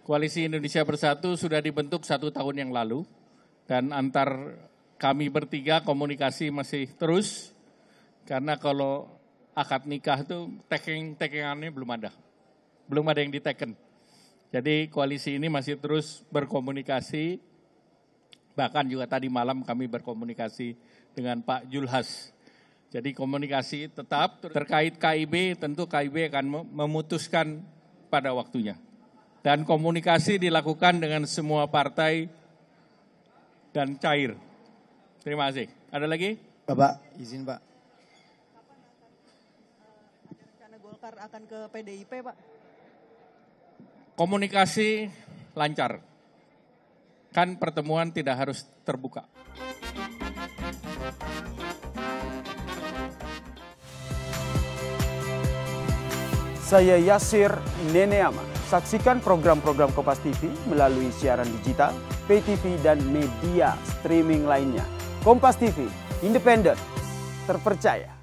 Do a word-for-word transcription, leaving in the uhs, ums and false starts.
Koalisi Indonesia Bersatu sudah dibentuk satu tahun yang lalu, dan antar kami bertiga komunikasi masih terus, karena kalau akad nikah itu taking-takingannya belum ada, belum ada yang diteken. Jadi koalisi ini masih terus berkomunikasi, bahkan juga tadi malam kami berkomunikasi dengan Pak Julhas. Jadi komunikasi tetap terkait K I B, tentu K I B akan memutuskan pada waktunya. Dan komunikasi dilakukan dengan semua partai dan cair. Terima kasih. Ada lagi? Bapak, izin Pak. Rencana Golkar akan ke P D I P, Pak? Komunikasi lancar. Kan pertemuan tidak harus terbuka. Saya Yasir Neneama. Saksikan program-program Kompas T V melalui siaran digital, pay T V, dan media streaming lainnya. Kompas T V, independen, terpercaya.